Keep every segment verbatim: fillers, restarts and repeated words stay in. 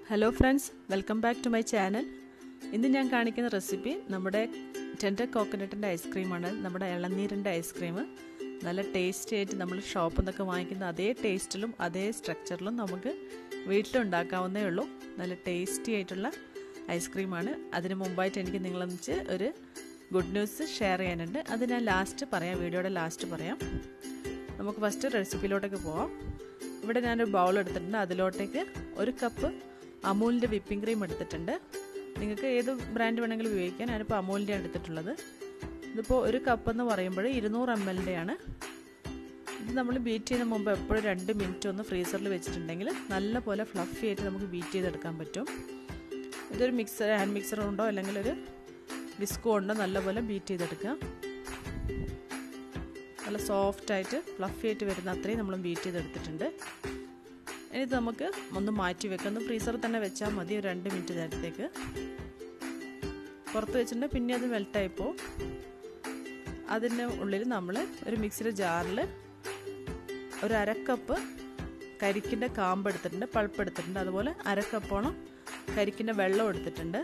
Hello friends, welcome back to my channel. ഇന്ന് ഞാൻ കാണിക്കുന്ന റെസിപ്പി നമ്മുടെ ടെൻഡർ കോക്കനട്ടിൻ്റെ ഐസ്ക്രീമാണ്. നമ്മുടെ ഇളനീരിൻ്റെ ഐസ്ക്രീം നല്ല ടേസ്റ്റി ആയിട്ട് നമ്മൾ ഷോപ്പിൽ നിന്നൊക്കെ വാങ്ങിക്കുന്ന അതേ ടേസ്റ്റിലും അതേ സ്ട്രക്ചറിലും നമുക്ക് വീട്ടിലുണ്ടാക്കാവുന്നേ ഉള്ളൂ. നല്ല ടേസ്റ്റി ആയിട്ടുള്ള ഐസ്ക്രീമാണ്. അതിന് മുമ്പായിട്ട് എനിക്ക് നിങ്ങളൊന്നിച്ച് ഒരു ഗുഡ് ന്യൂസ് ഷെയർ ചെയ്യാനുണ്ട്. അത് ഞാൻ ലാസ്റ്റ് പറയാം, വീഡിയോയുടെ ലാസ്റ്റ് പറയാം. നമുക്ക് ഫസ്റ്റ് റെസിപ്പിയിലോട്ടേക്ക് പോവാം. ഇവിടെ ഞാനൊരു ബൗൾ എടുത്തിട്ടുണ്ട്. അതിലോട്ടേക്ക് ഒരു കപ്പ് അമൂലിൻ്റെ വിപ്പിംഗ് ക്രീം എടുത്തിട്ടുണ്ട്. നിങ്ങൾക്ക് ഏത് ബ്രാൻഡ് വേണമെങ്കിലും ഉപയോഗിക്കാം. ഞാനിപ്പോൾ അമൂലിൻ്റെ എടുത്തിട്ടുള്ളത്. ഇതിപ്പോൾ ഒരു കപ്പ് എന്ന് പറയുമ്പോൾ ഇരുന്നൂറ് എം എല്ലിൻ്റെയാണ്. ഇത് നമ്മൾ ബീറ്റ് ചെയ്യുന്ന മുമ്പ് എപ്പോഴും രണ്ട് മിനിറ്റ് ഒന്ന് ഫ്രീസറിൽ വെച്ചിട്ടുണ്ടെങ്കിൽ നല്ല പോലെ ഫ്ലഫി ആയിട്ട് നമുക്ക് ബീറ്റ് ചെയ്തെടുക്കാൻ പറ്റും. ഇതൊരു മിക്സർ ഹാൻഡ് മിക്സർ ഉണ്ടോ അല്ലെങ്കിൽ ഒരു വിസ്കോ ഉണ്ടോ നല്ലപോലെ ബീറ്റ് ചെയ്തെടുക്കുക. നല്ല സോഫ്റ്റായിട്ട് ഫ്ലഫി ആയിട്ട് വരുന്ന അത്രയും നമ്മൾ ബീറ്റ് ചെയ്തെടുത്തിട്ടുണ്ട്. ഇനി ഇത് നമുക്ക് ഒന്ന് മാറ്റി വെക്കാം. ഒന്ന് ഫ്രീസറിൽ തന്നെ വെച്ചാൽ മതി ഒരു രണ്ട് മിനിറ്റ് നേരത്തേക്ക്. പുറത്ത് വെച്ചിട്ടുണ്ടെങ്കിൽ പിന്നെ അത് മെൽട്ടായിപ്പോൾ അതിൻ്റെ ഉള്ളിൽ നമ്മൾ ഒരു മിക്സിയുടെ ജാറിൽ ഒരു അരക്കപ്പ് കരിക്കിൻ്റെ കാമ്പ് എടുത്തിട്ടുണ്ട്, പൾപ്പ് എടുത്തിട്ടുണ്ട്. അതുപോലെ അരക്കപ്പോളം കരിക്കിൻ്റെ വെള്ളം എടുത്തിട്ടുണ്ട്.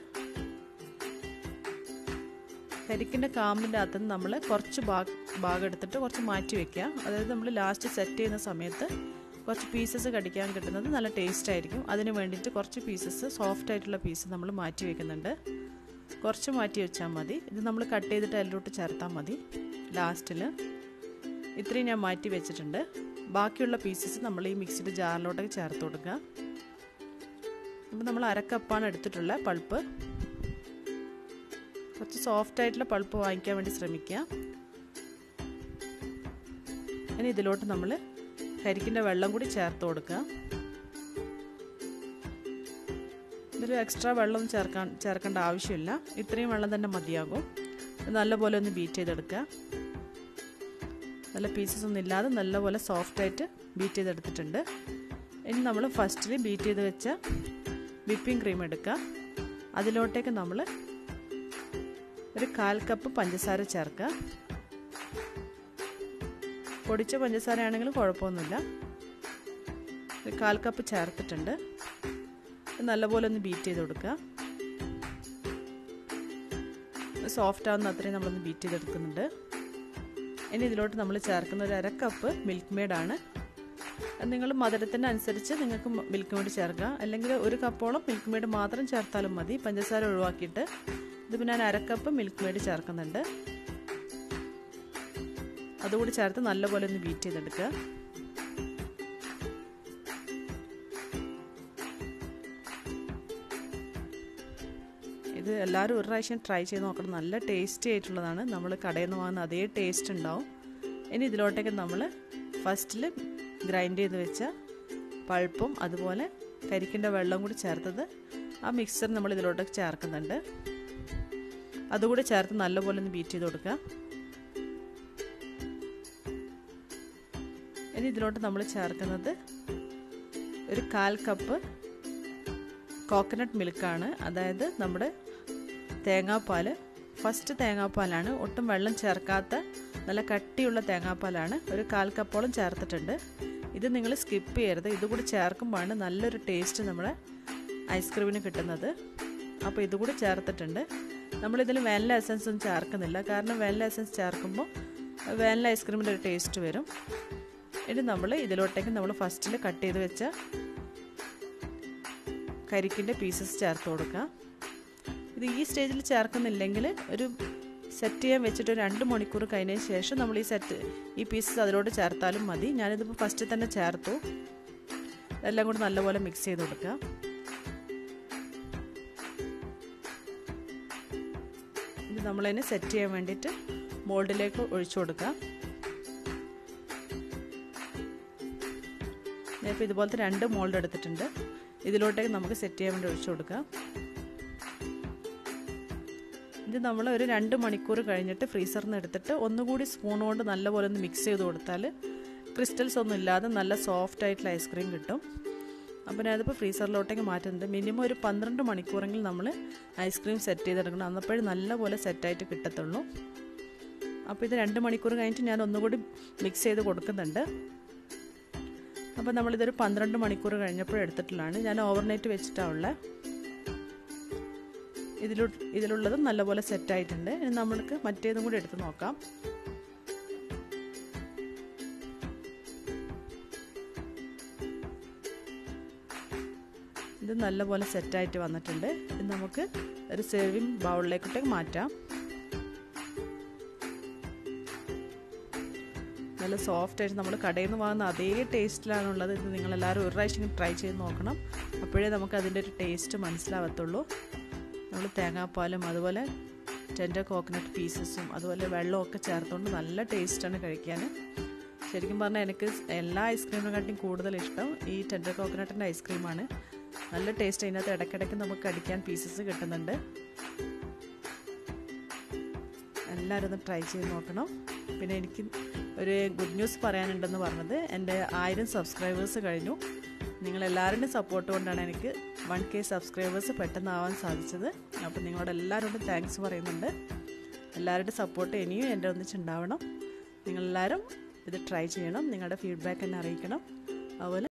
കരിക്കിൻ്റെ കാമ്പിൻ്റെ അകത്ത് നിന്ന് നമ്മൾ കുറച്ച് ഭാഗം ഭാഗം എടുത്തിട്ട് കുറച്ച് മാറ്റി വെക്കുക. അതായത് നമ്മൾ ലാസ്റ്റ് സെറ്റ് ചെയ്യുന്ന സമയത്ത് കുറച്ച് പീസസ് കടിക്കാൻ കിട്ടുന്നത് നല്ല ടേസ്റ്റ് ആയിരിക്കും. അതിന് വേണ്ടിയിട്ട് കുറച്ച് പീസസ് സോഫ്റ്റ് ആയിട്ടുള്ള പീസ് നമ്മൾ മാറ്റി വെക്കുന്നുണ്ട്. കുറച്ച് മാറ്റി വെച്ചാൽ മതി. ഇത് നമ്മൾ കട്ട് ചെയ്തിട്ട് അതിലോട്ട് ചേർത്താൽ മതി ലാസ്റ്റിൽ. ഇത്രയും ഞാൻ മാറ്റി വെച്ചിട്ടുണ്ട്. ബാക്കിയുള്ള പീസസ് നമ്മൾ ഈ മിക്സിയുടെ ജാറിലോട്ടൊക്കെ ചേർത്ത് കൊടുക്കുക. ഇപ്പം നമ്മൾ അരക്കപ്പാണ് എടുത്തിട്ടുള്ള പൾപ്പ്. കുറച്ച് സോഫ്റ്റ് ആയിട്ടുള്ള പൾപ്പ് വാങ്ങിക്കാൻ വേണ്ടി ശ്രമിക്കുക. ഇനി ഇതിലോട്ട് നമ്മൾ കരിക്കിൻ്റെ വെള്ളം കൂടി ചേർത്ത് കൊടുക്കുക. ഇതൊരു എക്സ്ട്രാ വെള്ളം ചേർക്കാൻ ചേർക്കേണ്ട ആവശ്യമില്ല. ഇത്രയും വെള്ളം തന്നെ മതിയാകും. നല്ലപോലെ ഒന്ന് ബീറ്റ് ചെയ്തെടുക്കുക. നല്ല പീസസ് ഒന്നും ഇല്ലാതെ നല്ലപോലെ സോഫ്റ്റായിട്ട് ബീറ്റ് ചെയ്തെടുത്തിട്ടുണ്ട്. ഇനി നമ്മൾ ഫസ്റ്റിൽ ബീറ്റ് ചെയ്ത് വെച്ച വിപ്പിംഗ് ക്രീം എടുക്കുക. അതിലോട്ടേക്ക് നമ്മൾ ഒരു കാൽ കപ്പ് പഞ്ചസാര ചേർക്കുക. പൊടിച്ച പഞ്ചസാര ആണെങ്കിലും കുഴപ്പമൊന്നുമില്ല. ഒരു കാൽ കപ്പ് ചേർത്തിട്ടുണ്ട്. നല്ലപോലെ ഒന്ന് ബീറ്റ് ചെയ്ത് കൊടുക്കുക. സോഫ്റ്റ് ആവുന്ന അത്രയും നമ്മളൊന്ന് ബീറ്റ് ചെയ്തെടുക്കുന്നുണ്ട്. ഇനി ഇതിലോട്ട് നമ്മൾ ചേർക്കുന്ന ഒരു അര കപ്പ് മിൽക്ക് മെയ്ഡാണ്. നിങ്ങൾ മധുരത്തിൻ്റെ അനുസരിച്ച് നിങ്ങൾക്ക് മിൽക്ക് മെയ്ഡ് ചേർക്കുക. അല്ലെങ്കിൽ ഒരു കപ്പോളം മിൽക്ക് മെയ്ഡ് മാത്രം ചേർത്താലും മതി, പഞ്ചസാര ഒഴിവാക്കിയിട്ട്. ഇതിപ്പോൾ ഞാൻ അര കപ്പ് മിൽക്ക് മെയ്ഡ് ചേർക്കുന്നുണ്ട്. അതുകൂടി ചേർത്ത് നല്ലപോലെ ഒന്ന് ബീറ്റ് ചെയ്തെടുക്കുക. ഇത് എല്ലാവരും ഒരു പ്രാവശ്യം ട്രൈ ചെയ്ത് നോക്കണം. നല്ല ടേസ്റ്റി ആയിട്ടുള്ളതാണ്. നമ്മൾ കടയിൽ നിന്ന് വാങ്ങുന്ന അതേ ടേസ്റ്റ് ഉണ്ടാവും. ഇനി ഇതിലോട്ടേക്ക് നമ്മൾ ഫസ്റ്റിൽ ഗ്രൈൻഡ് ചെയ്ത് വെച്ച പൾപ്പും അതുപോലെ കരിക്കിൻ്റെ വെള്ളം കൂടി ചേർത്തത് ആ മിക്സർ നമ്മൾ ഇതിലോട്ടേക്ക് ചേർക്കുന്നുണ്ട്. അതുകൂടി ചേർത്ത് നല്ലപോലെ ഒന്ന് ബീറ്റ് ചെയ്ത് കൊടുക്കുക. ഇനി ഇതിലോട്ട് നമ്മൾ ചേർക്കുന്നത് ഒരു കാൽ കപ്പ് കോക്കനട്ട് മിൽക്കാണ്. അതായത് നമ്മുടെ തേങ്ങാപ്പാൽ. ഫസ്റ്റ് തേങ്ങാപ്പാലാണ്, ഒട്ടും വെള്ളം ചേർക്കാത്ത നല്ല കട്ടിയുള്ള തേങ്ങാപ്പാലാണ്. ഒരു കാൽ കപ്പോളം ചേർത്തിട്ടുണ്ട്. ഇത് നിങ്ങൾ സ്കിപ്പ് ചെയ്യരുത്. ഇതുകൂടി ചേർക്കുമ്പോഴാണ് നല്ലൊരു ടേസ്റ്റ് നമ്മുടെ ഐസ്ക്രീമിന് കിട്ടുന്നത്. അപ്പോൾ ഇതുകൂടി ചേർത്തിട്ടുണ്ട്. നമ്മളിതിൽ വാനില എസൻസ് ഒന്നും ചേർക്കുന്നില്ല. കാരണം വാനില എസൻസ് ചേർക്കുമ്പോൾ വാനില ഐസ്ക്രീമിൻ്റെ ഒരു ടേസ്റ്റ് വരും. ഇനി നമ്മൾ ഇതിലോട്ടേക്ക് നമ്മൾ ഫസ്റ്റിൽ കട്ട് ചെയ്ത് വെച്ച കരിക്കിൻ്റെ പീസസ് ചേർത്ത് കൊടുക്കുക. ഇത് ഈ സ്റ്റേജിൽ ചേർക്കുന്നില്ലെങ്കിൽ ഒരു സെറ്റ് ചെയ്യാൻ വെച്ചിട്ട് ഒരു രണ്ട് മണിക്കൂർ കഴിഞ്ഞതിന് ശേഷം നമ്മൾ ഈ സെറ്റ് ഈ പീസസ് അതിലോട്ട് ചേർത്താലും മതി. ഞാനിതിപ്പോൾ ഫസ്റ്റ് തന്നെ ചേർത്തു. എല്ലാം കൂടി നല്ലപോലെ മിക്സ് ചെയ്ത് കൊടുക്കുക. ഇത് നമ്മളതിനെ സെറ്റ് ചെയ്യാൻ വേണ്ടിയിട്ട് മോൾഡിലേക്ക് ഒഴിച്ചു കൊടുക്കുക. ഇപ്പോൾ ഇതുപോലത്തെ രണ്ട് മോൾഡ് എടുത്തിട്ടുണ്ട്. ഇതിലോട്ടേക്ക് നമുക്ക് സെറ്റ് ചെയ്യാൻ വേണ്ടി ഒഴിച്ചു കൊടുക്കാം. ഇത് നമ്മൾ ഒരു രണ്ട് മണിക്കൂർ കഴിഞ്ഞിട്ട് ഫ്രീസറിൽ നിന്ന് എടുത്തിട്ട് ഒന്നുകൂടി സ്പൂൺ കൊണ്ട് നല്ലപോലെ ഒന്ന് മിക്സ് ചെയ്ത് കൊടുത്താൽ ക്രിസ്റ്റൽസ് ഒന്നും ഇല്ലാതെ നല്ല സോഫ്റ്റ് ആയിട്ടുള്ള ഐസ്ക്രീം കിട്ടും. അപ്പോൾ ഞാനിതിപ്പോൾ ഫ്രീസറിലോട്ടേക്ക് മാറ്റുന്നുണ്ട്. മിനിമം ഒരു പന്ത്രണ്ട് മണിക്കൂറെങ്കിലും നമ്മൾ ഐസ്ക്രീം സെറ്റ് ചെയ്തെടുക്കണം. അന്നപ്പോഴും നല്ലപോലെ സെറ്റായിട്ട് കിട്ടത്തുള്ളൂ. അപ്പോൾ ഇത് രണ്ട് മണിക്കൂർ കഴിഞ്ഞിട്ട് ഞാൻ ഒന്നുകൂടി മിക്സ് ചെയ്ത് കൊടുക്കുന്നുണ്ട്. അപ്പോൾ നമ്മളിതൊരു പന്ത്രണ്ട് മണിക്കൂർ കഴിഞ്ഞപ്പോൾ എടുത്തിട്ടുള്ളതാണ്. ഞാൻ ഓവർനൈറ്റ് വെച്ചിട്ടാണ് ഉള്ളത്. ഇതിലു ഇതിലുള്ളത് നല്ലപോലെ സെറ്റായിട്ടുണ്ട്. ഇനി നമ്മൾക്ക് മറ്റേതും കൂടി എടുത്ത് നോക്കാം. ഇത് നല്ലപോലെ സെറ്റായിട്ട് വന്നിട്ടുണ്ട്. ഇത് നമുക്ക് ഒരു സെർവിങ് ബൗളിലേക്കോട്ടേക്ക് മാറ്റാം. നല്ല സോഫ്റ്റ് ആയിട്ട് നമ്മൾ കടയിൽ നിന്ന് വാങ്ങുന്ന അതേ ടേസ്റ്റിലാണുള്ളത്. ഇത് നിങ്ങളെല്ലാവരും ഒരു പ്രാവശ്യം ട്രൈ ചെയ്ത് നോക്കണം. അപ്പോഴേ നമുക്ക് അതിൻ്റെ ഒരു ടേസ്റ്റ് മനസ്സിലാവത്തുള്ളൂ. നമ്മൾ തേങ്ങാപ്പാലും അതുപോലെ ടെൻഡർ കോക്കനട്ട് പീസസും അതുപോലെ വെള്ളമൊക്കെ ചേർത്തുകൊണ്ട് നല്ല ടേസ്റ്റാണ് കഴിക്കാൻ. ശരിക്കും പറഞ്ഞാൽ എനിക്ക് എല്ലാ ഐസ്ക്രീമിനെക്കാട്ടിയും കൂടുതൽ ഇഷ്ടം ഈ ടെൻഡർ കോക്കനട്ടിൻ്റെ ഐസ്ക്രീമാണ്. നല്ല ടേസ്റ്റ്. അതിനകത്ത് ഇടയ്ക്കിടയ്ക്ക് നമുക്ക് അടിക്കാൻ പീസസ് കിട്ടുന്നുണ്ട്. എല്ലാവരും ഒന്ന് ട്രൈ ചെയ്ത് നോക്കണം. പിന്നെ എനിക്ക് ഒരു ഗുഡ് ന്യൂസ് പറയാനുണ്ടെന്ന് പറഞ്ഞത്, എൻ്റെ ആയിരം സബ്സ്ക്രൈബേഴ്സ് കഴിഞ്ഞു. നിങ്ങളെല്ലാവരുടെയും സപ്പോർട്ട് കൊണ്ടാണ് എനിക്ക് വൺ കെ സബ്സ്ക്രൈബേഴ്സ് പെട്ടെന്നാവാൻ സാധിച്ചത്. അപ്പോൾ നിങ്ങളോട് എല്ലാവരോടും താങ്ക്സ് പറയുന്നുണ്ട്. എല്ലാവരുടെയും സപ്പോർട്ട് ഇനിയും എൻ്റെ ഒന്നിച്ചുണ്ടാവണം. നിങ്ങളെല്ലാവരും ഇത് ട്രൈ ചെയ്യണം. നിങ്ങളുടെ ഫീഡ്ബാക്ക് എന്നെ അറിയിക്കണം. അതുപോലെ